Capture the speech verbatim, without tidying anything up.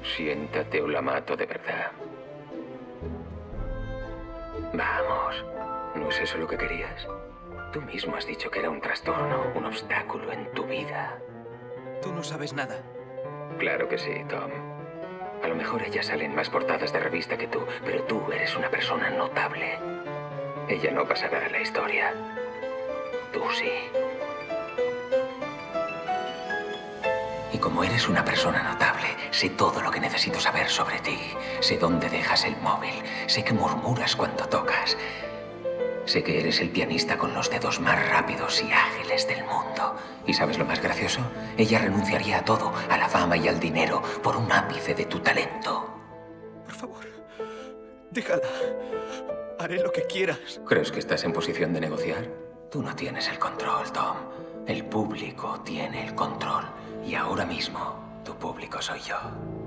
Siéntate o la mato de verdad. Vamos. ¿No es eso lo que querías? Tú mismo has dicho que era un trastorno, un obstáculo en tu vida. Tú no sabes nada. Claro que sí, Tom. A lo mejor ella sale en más portadas de revista que tú, pero tú eres una persona notable. Ella no pasará a la historia. Tú sí. Y como eres una persona notable, sé todo lo que necesito saber sobre ti. Sé dónde dejas el móvil. Sé que murmuras cuando tocas. Sé que eres el pianista con los dedos más rápidos y ágiles del mundo. ¿Y sabes lo más gracioso? Ella renunciaría a todo, a la fama y al dinero, por un ápice de tu talento. Por favor, déjala. Haré lo que quieras. ¿Crees que estás en posición de negociar? Tú no tienes el control, Tom. El público tiene el control. Y ahora mismo, tu público soy yo.